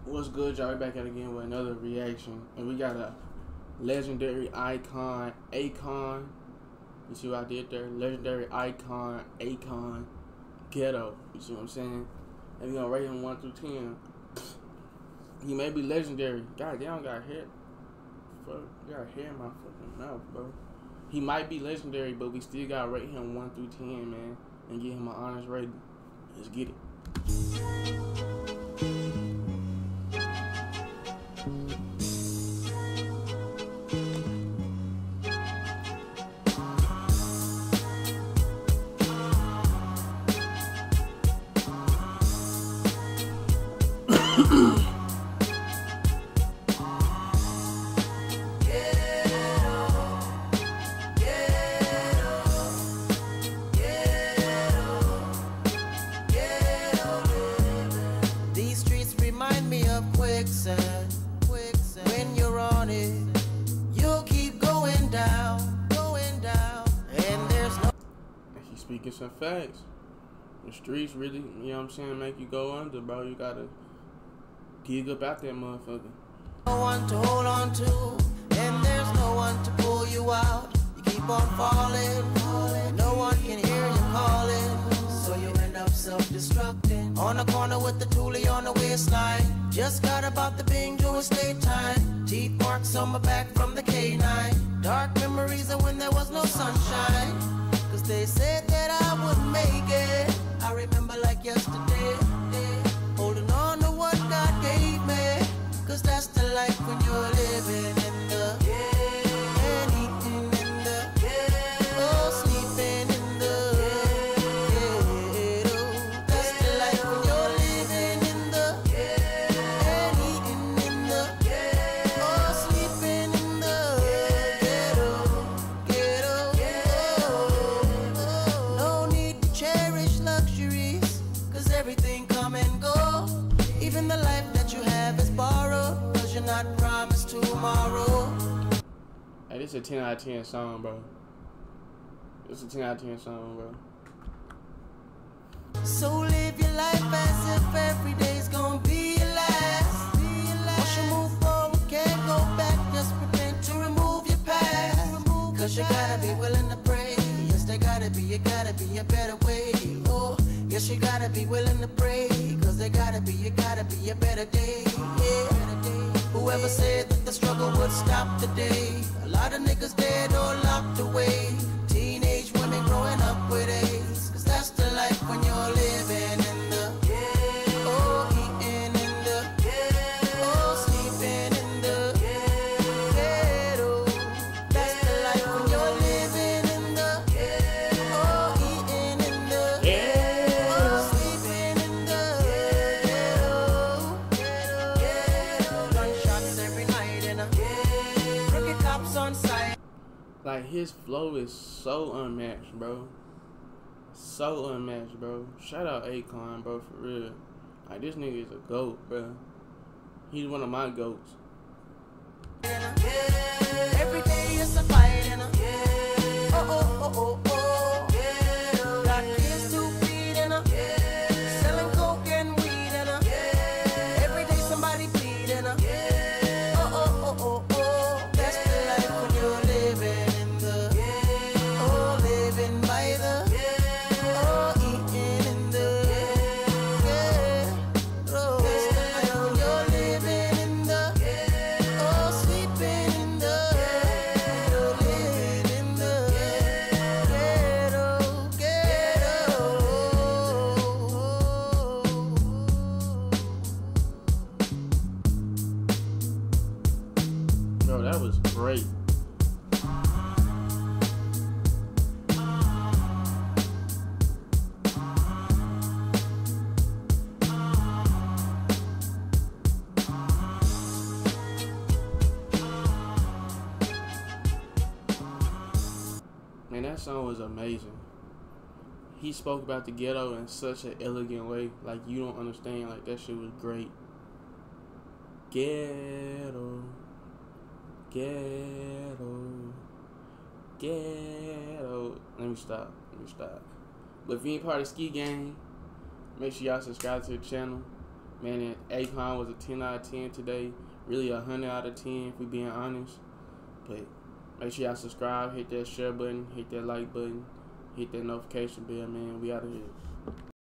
What's good, y'all? We back at it again with another reaction, and we got a legendary icon, Akon. You see what I did there? Legendary icon, Akon, Ghetto. You see what I'm saying? And we gonna rate him 1 through 10. He may be legendary. God damn, got hair. Fuck, got hair in my fucking mouth, bro. He might be legendary, but we still gotta rate him 1 through 10, man, and give him an honest rating. Let's get it. These streets remind me of quicksand. When you're on it, you'll keep going down. And there's no. He's speaking some facts. The streets really, you know what I'm saying, make you go under, bro. You gotta gig up out that motherfucker. No one to hold on to, and there's no one to pull you out. You keep on falling, no one can hear you calling, so you end up self-destructing. On the corner with the toolie on the waistline, just got about the Bing doing state time. Teeth marks on my back from the K9. Dark memories of when there was no sunshine, cause they said that I wouldn't make it. I remember like yesterday, holding on to what God gave me, cause that's the life when you're living in the and eating in the oh, sleeping in the ghetto. That's the life when you're living in the and eating in the oh, sleeping in the ghetto. No need to cherish luxuries, cause everything come and go. Even the life that you have is borrowed, cause you're not promised tomorrow. Hey, this is a 10 out of 10 song, bro. This is a 10 out of 10 song, bro. So live your life as if every day's gonna be your last. Once you move forward, can't go back. Just prepare to remove your past, cause you gotta be willing to pray. Yes, there gotta be a better way. Oh, yes, you gotta be willing to pray, cause there gotta be a better day. Yeah. Whoever said that the struggle would stop today, a lot of niggas dead or locked away. Teenage women growing up with AIDS, cause that's the life when you're living in the oh, eating in the oh, sleeping in the ghetto. That's the life when you're living in the oh, eating in the oh, sleeping in the ghetto. Gunshots every night in a crooked cops on site. Like, his flow is so unmatched, bro. So unmatched, bro. Shout out Akon, bro, for real. Like, this nigga is a GOAT, bro. He's one of my GOATs. Every day is a fight and a oh. Got kids to feed and a selling coke and weed and a every day somebody bleed and a oh. That's the life when you're living in the oh, living by the oh, eating in the ghetto. That's the life when you're living in the oh, sleeping in the ghetto, living in the Bro, that was great. Man, that song was amazing. He spoke about the ghetto in such an elegant way, like you don't understand. Like, that shit was great. Ghetto, ghetto. Let me stop. But if you ain't part of Ski Gang, make sure y'all subscribe to the channel. Man, Akon was a 10 out of 10 today. Really a 100 out of 10 if we being honest. But make sure y'all subscribe, hit that share button, hit that like button, hit that notification bell, man. We out of here.